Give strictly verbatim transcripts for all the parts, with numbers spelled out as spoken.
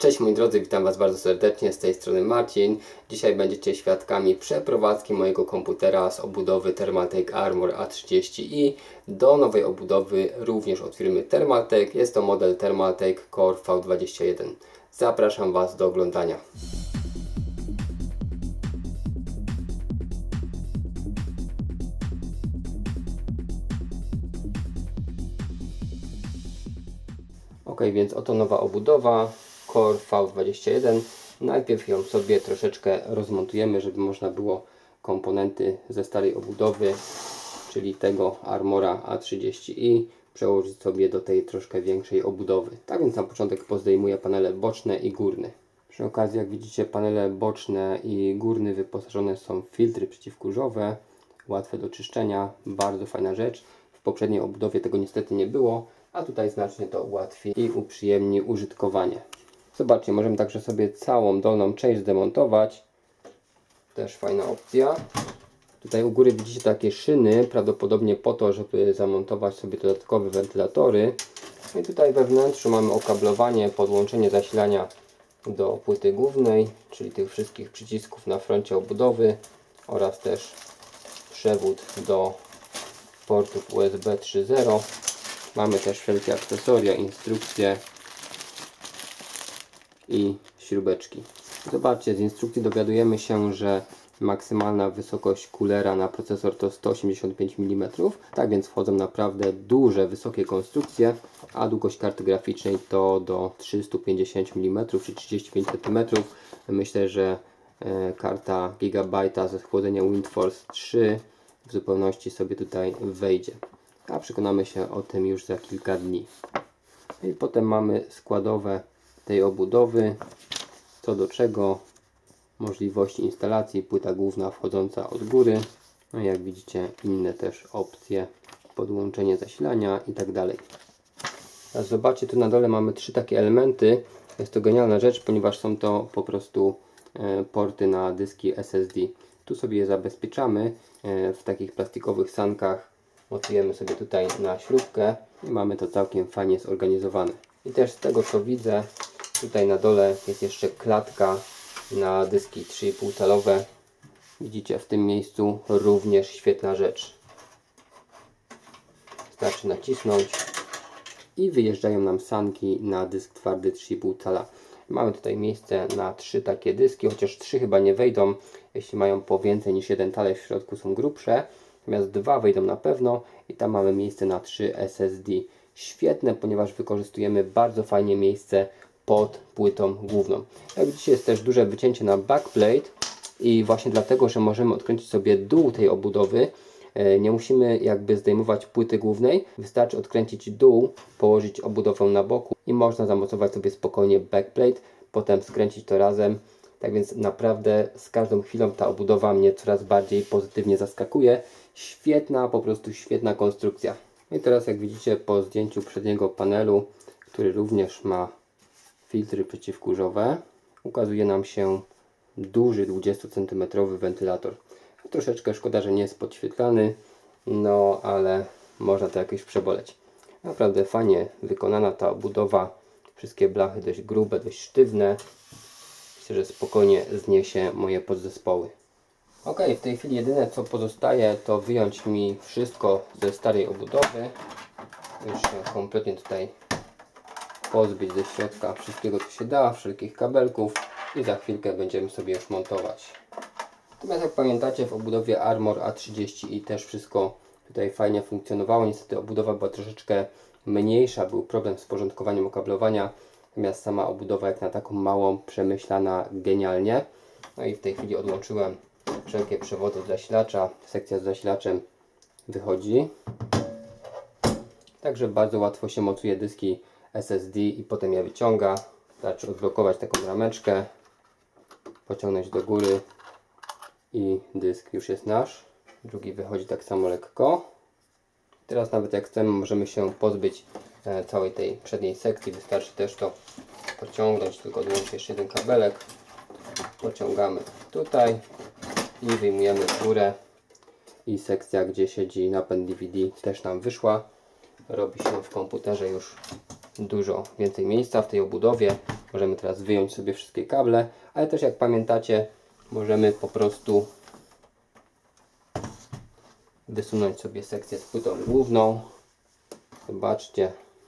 Cześć moi drodzy, witam Was bardzo serdecznie, z tej strony Marcin. Dzisiaj będziecie świadkami przeprowadzki mojego komputera z obudowy Thermaltake Armor A trzydzieści i do nowej obudowy również od firmy Thermaltake. Jest to model Thermaltake Core V dwadzieścia jeden. Zapraszam Was do oglądania. Ok, więc oto nowa obudowa Core V dwadzieścia jeden. Najpierw ją sobie troszeczkę rozmontujemy, żeby można było komponenty ze starej obudowy, czyli tego Armora A trzydzieści i przełożyć sobie do tej troszkę większej obudowy. Tak więc na początek pozdejmuję panele boczne i górne. Przy okazji, jak widzicie, panele boczne i górny wyposażone są w filtry przeciwkurzowe, łatwe do czyszczenia, bardzo fajna rzecz. W poprzedniej obudowie tego niestety nie było, a tutaj znacznie to ułatwi i uprzyjemni użytkowanie. Zobaczcie, możemy także sobie całą dolną część zdemontować. Też fajna opcja. Tutaj u góry widzicie takie szyny, prawdopodobnie po to, żeby zamontować sobie dodatkowe wentylatory. I tutaj we wnętrzu mamy okablowanie, podłączenie zasilania do płyty głównej, czyli tych wszystkich przycisków na froncie obudowy oraz też przewód do portów U S B trzy zero. Mamy też wszelkie akcesoria, instrukcje i śrubeczki. Zobaczcie, z instrukcji dowiadujemy się, że maksymalna wysokość kulera na procesor to sto osiemdziesiąt pięć milimetrów. Tak więc wchodzą naprawdę duże, wysokie konstrukcje, a długość karty graficznej to do trzystu pięćdziesięciu milimetrów czy trzydziestu pięciu centymetrów. Myślę, że e, karta Gigabyte ze schłodzenia WindForce trzy w zupełności sobie tutaj wejdzie. A przekonamy się o tym już za kilka dni. I potem mamy składowe tej obudowy, co do czego możliwości instalacji, płyta główna wchodząca od góry, no i jak widzicie inne też opcje, podłączenie zasilania i tak dalej. Teraz zobaczcie, tu na dole mamy trzy takie elementy. Jest to genialna rzecz, ponieważ są to po prostu e, porty na dyski S S D. Tu sobie je zabezpieczamy e, w takich plastikowych sankach, montujemy sobie tutaj na śrubkę i mamy to całkiem fajnie zorganizowane. I też z tego co widzę, tutaj na dole jest jeszcze klatka na dyski trzy i pół calowe. Widzicie, w tym miejscu również świetna rzecz. Wystarczy nacisnąć i wyjeżdżają nam sanki na dysk twardy trzy i pół cala. Mamy tutaj miejsce na trzy takie dyski, chociaż trzy chyba nie wejdą, jeśli mają po więcej niż jeden talerz w środku, są grubsze. Natomiast dwa wejdą na pewno i tam mamy miejsce na trzy S S D. Świetne, ponieważ wykorzystujemy bardzo fajnie miejsce pod płytą główną. Jak widzicie, jest też duże wycięcie na backplate i właśnie dlatego, że możemy odkręcić sobie dół tej obudowy, nie musimy jakby zdejmować płyty głównej, wystarczy odkręcić dół, położyć obudowę na boku i można zamocować sobie spokojnie backplate, potem skręcić to razem. Tak więc naprawdę z każdą chwilą ta obudowa mnie coraz bardziej pozytywnie zaskakuje. Świetna, po prostu świetna konstrukcja. I teraz jak widzicie, po zdjęciu przedniego panelu, który również ma filtry przeciwkurzowe, ukazuje nam się duży dwudziestocentymetrowy wentylator. Troszeczkę szkoda, że nie jest podświetlany, no ale można to jakoś przeboleć. Naprawdę fajnie wykonana ta obudowa. Wszystkie blachy dość grube, dość sztywne. Myślę, że spokojnie zniesie moje podzespoły. Ok, w tej chwili jedyne co pozostaje, to wyjąć mi wszystko ze starej obudowy. Już się kompletnie tutaj pozbyć ze środka wszystkiego co się da, wszelkich kabelków i za chwilkę będziemy sobie już montować. Natomiast jak pamiętacie, w obudowie Armor A trzydzieści i też wszystko tutaj fajnie funkcjonowało. Niestety obudowa była troszeczkę mniejsza, był problem z porządkowaniem okablowania. Natomiast sama obudowa jak na taką małą, przemyślana genialnie. No i w tej chwili odłączyłem wszelkie przewody od zasilacza. Sekcja z zasilaczem wychodzi. Także bardzo łatwo się mocuje dyski S S D i potem je wyciąga. Wystarczy odblokować taką rameczkę, pociągnąć do góry i dysk już jest nasz. Drugi wychodzi tak samo lekko. Teraz nawet jak chcemy, możemy się pozbyć całej tej przedniej sekcji. Wystarczy też to pociągnąć, tylko odłączyć jeszcze jeden kabelek. Pociągamy tutaj i wyjmujemy w górę i sekcja, gdzie siedzi napęd D V D, też nam wyszła. Robi się w komputerze już dużo więcej miejsca w tej obudowie. Możemy teraz wyjąć sobie wszystkie kable, ale też jak pamiętacie, możemy po prostu wysunąć sobie sekcję z płytą główną. Zobaczcie.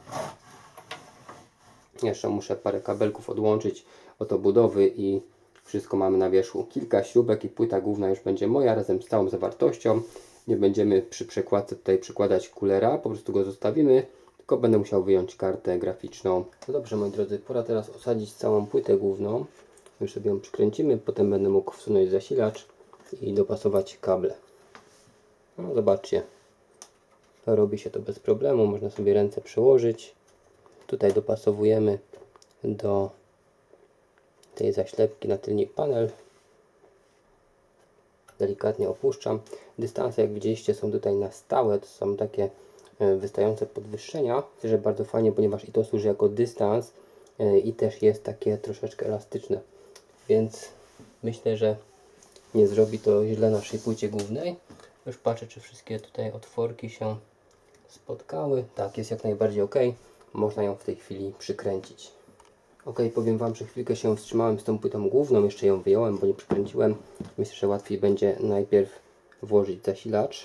Jeszcze muszę parę kabelków odłączyć od obudowy i wszystko mamy na wierzchu. Kilka śrubek i płyta główna już będzie moja razem z całą zawartością. Nie będziemy przy przekładce tutaj przykładać kulera, po prostu go zostawimy, tylko będę musiał wyjąć kartę graficzną. No dobrze, moi drodzy, pora teraz osadzić całą płytę główną. Już sobie ją przykręcimy, potem będę mógł wsunąć zasilacz i dopasować kable. No zobaczcie, robi się to bez problemu, można sobie ręce przełożyć. Tutaj dopasowujemy do tej zaślepki na tylny panel. Delikatnie opuszczam. Dystanse, jak widzieliście, są tutaj na stałe, to są takie wystające podwyższenia. Myślę, że bardzo fajnie, ponieważ i to służy jako dystans i też jest takie troszeczkę elastyczne, więc myślę, że nie zrobi to źle naszej płycie głównej. Już patrzę, czy wszystkie tutaj otworki się spotkały. Tak, jest jak najbardziej ok. Można ją w tej chwili przykręcić. Ok, powiem Wam, że chwilkę się wstrzymałem z tą płytą główną, jeszcze ją wyjąłem, bo nie przykręciłem. Myślę, że łatwiej będzie najpierw włożyć zasilacz.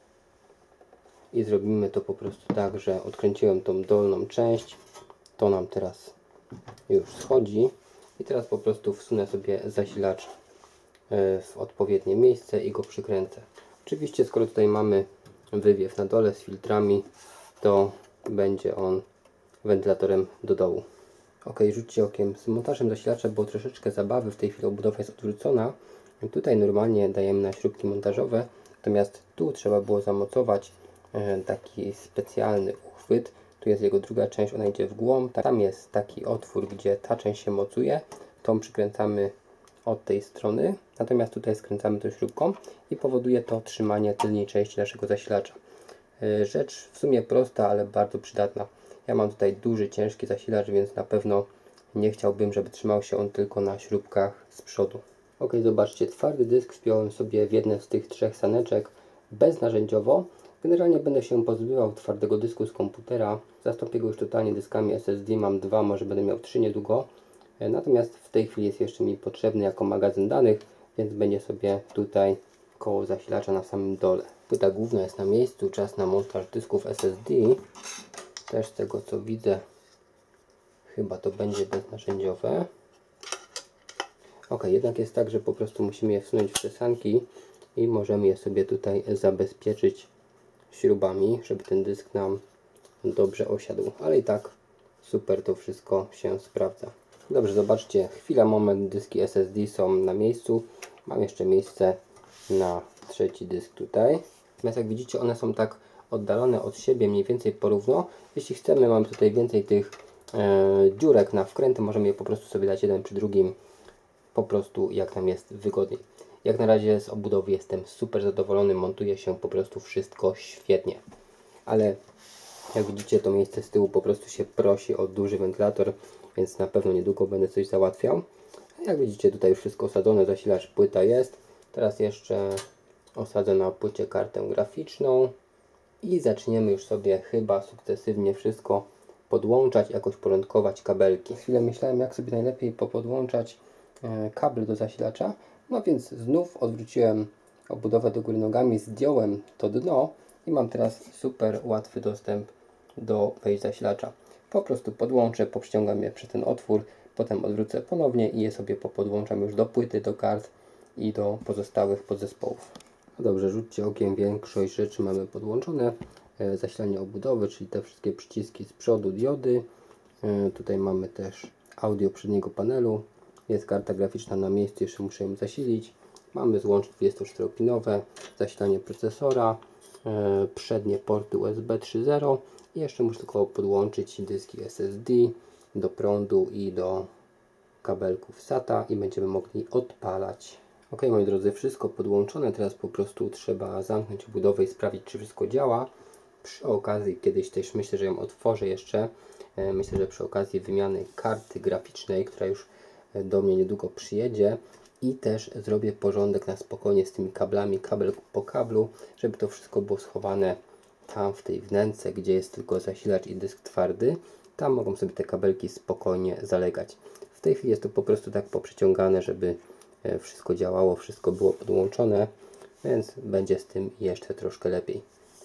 I zrobimy to po prostu tak, że odkręciłem tą dolną część. To nam teraz już schodzi. I teraz po prostu wsunę sobie zasilacz w odpowiednie miejsce i go przykręcę. Oczywiście, skoro tutaj mamy wywiew na dole z filtrami, to będzie on wentylatorem do dołu. Ok, rzućcie okiem. Z montażem zasilacza było troszeczkę zabawy. W tej chwili obudowa jest odwrócona. Tutaj normalnie dajemy na śrubki montażowe, natomiast tu trzeba było zamocować taki specjalny uchwyt. Tu jest jego druga część, ona idzie w głąb. Tam jest taki otwór, gdzie ta część się mocuje. Tą przykręcamy od tej strony, natomiast tutaj skręcamy tą śrubką i powoduje to trzymanie tylnej części naszego zasilacza. Rzecz w sumie prosta, ale bardzo przydatna. Ja mam tutaj duży, ciężki zasilacz, więc na pewno nie chciałbym, żeby trzymał się on tylko na śrubkach z przodu. Ok, zobaczcie, twardy dysk wpiąłem sobie w jedne z tych trzech saneczek beznarzędziowo. Generalnie będę się pozbywał twardego dysku z komputera. Zastąpię go już totalnie dyskami S S D. Mam dwa, może będę miał trzy niedługo. Natomiast w tej chwili jest jeszcze mi potrzebny jako magazyn danych, więc będzie sobie tutaj koło zasilacza na samym dole. Płyta główna jest na miejscu, czas na montaż dysków S S D. Też z tego co widzę, chyba to będzie beznarzędziowe. Ok, jednak jest tak, że po prostu musimy je wsunąć w te sanki i możemy je sobie tutaj zabezpieczyć śrubami, żeby ten dysk nam dobrze osiadł. Ale i tak super to wszystko się sprawdza. Dobrze, zobaczcie, chwila, moment, dyski S S D są na miejscu. Mam jeszcze miejsce na trzeci dysk tutaj. Natomiast jak widzicie, one są tak oddalone od siebie mniej więcej porówno. Jeśli chcemy, mamy tutaj więcej tych e, dziurek na wkręty, możemy je po prostu sobie dać jeden przy drugim, po prostu jak nam jest wygodniej. Jak na razie z obudowy jestem super zadowolony, montuje się po prostu wszystko świetnie. Ale jak widzicie, to miejsce z tyłu po prostu się prosi o duży wentylator, więc na pewno niedługo będę coś załatwiał. Jak widzicie, tutaj już wszystko osadzone, zasilacz, płyta jest. Teraz jeszcze osadzę na płycie kartę graficzną i zaczniemy już sobie chyba sukcesywnie wszystko podłączać, jakoś porządkować kabelki. Chwilę myślałem, jak sobie najlepiej popodłączać e, kable do zasilacza. No więc znów odwróciłem obudowę do góry nogami, zdjąłem to dno i mam teraz super łatwy dostęp do wejść zasilacza. Po prostu podłączę, poprzciągam je przez ten otwór, potem odwrócę ponownie i je sobie popodłączam już do płyty, do kart i do pozostałych podzespołów. No dobrze, rzućcie okiem, większość rzeczy mamy podłączone. E, zasilanie obudowy, czyli te wszystkie przyciski z przodu, diody. E, tutaj mamy też audio przedniego panelu. Jest karta graficzna na miejscu, jeszcze muszę ją zasilić. Mamy złącze dwudziestoczteropinowe, zasilanie procesora, e, przednie porty U S B trzy zero i jeszcze muszę tylko podłączyć dyski S S D do prądu i do kabelków SATA i będziemy mogli odpalać. Ok, moi drodzy, wszystko podłączone, teraz po prostu trzeba zamknąć obudowę i sprawdzić, czy wszystko działa. Przy okazji kiedyś też myślę, że ją otworzę jeszcze. E, myślę, że przy okazji wymiany karty graficznej, która już do mnie niedługo przyjedzie, i też zrobię porządek na spokojnie z tymi kablami, kabel po kablu, żeby to wszystko było schowane tam w tej wnęce, gdzie jest tylko zasilacz i dysk twardy. tam mogą sobie te kabelki spokojnie zalegać. W tej chwili jest to po prostu tak poprzeciągane, żeby wszystko działało, wszystko było podłączone, więc będzie z tym jeszcze troszkę lepiej.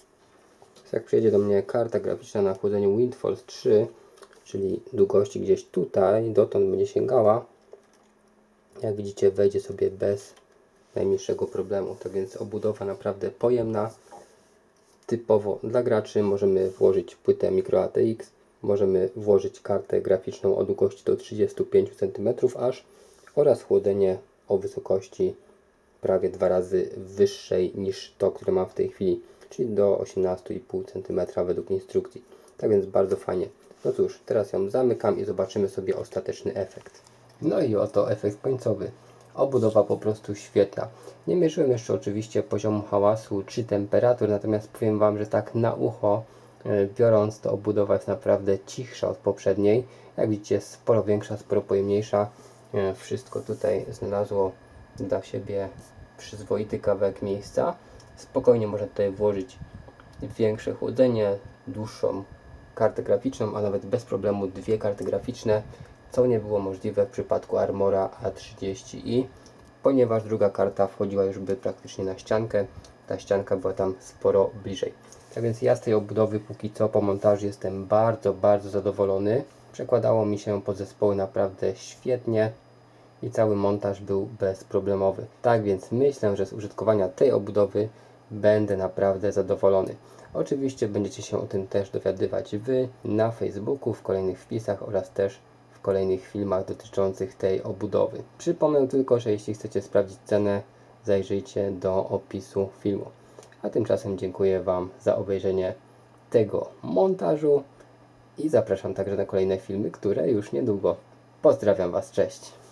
Jak przyjedzie do mnie karta graficzna na chłodzeniu Windforce trzy, czyli długości gdzieś tutaj, dotąd będzie sięgała, jak widzicie wejdzie sobie bez najmniejszego problemu. Tak więc obudowa naprawdę pojemna, typowo dla graczy. Możemy włożyć płytę micro A T X, możemy włożyć kartę graficzną o długości do trzydziestu pięciu centymetrów aż oraz chłodzenie o wysokości prawie dwa razy wyższej niż to, które mam w tej chwili, czyli do osiemnastu i pół centymetra według instrukcji. Tak więc bardzo fajnie. No cóż, teraz ją zamykam i zobaczymy sobie ostateczny efekt. No i oto efekt końcowy. Obudowa po prostu świetna. Nie mierzyłem jeszcze oczywiście poziomu hałasu czy temperatur, natomiast powiem Wam, że tak na ucho biorąc, to obudowa jest naprawdę cichsza od poprzedniej. Jak widzicie, sporo większa, sporo pojemniejsza. Wszystko tutaj znalazło dla siebie przyzwoity kawałek miejsca. Spokojnie można tutaj włożyć większe chłodzenie, dłuższą kartę graficzną, a nawet bez problemu dwie karty graficzne, co nie było możliwe w przypadku Armora A trzydzieści i, ponieważ druga karta wchodziła już by praktycznie na ściankę, ta ścianka była tam sporo bliżej. Tak więc ja z tej obudowy póki co po montażu jestem bardzo, bardzo zadowolony. Przekładało mi się podzespoły naprawdę świetnie i cały montaż był bezproblemowy. Tak więc myślę, że z użytkowania tej obudowy będę naprawdę zadowolony. Oczywiście będziecie się o tym też dowiadywać Wy na Facebooku, w kolejnych wpisach oraz też w kolejnych filmach dotyczących tej obudowy. Przypomnę tylko, że jeśli chcecie sprawdzić cenę, zajrzyjcie do opisu filmu. A tymczasem dziękuję Wam za obejrzenie tego montażu i zapraszam także na kolejne filmy, które już niedługo. Pozdrawiam Was, cześć!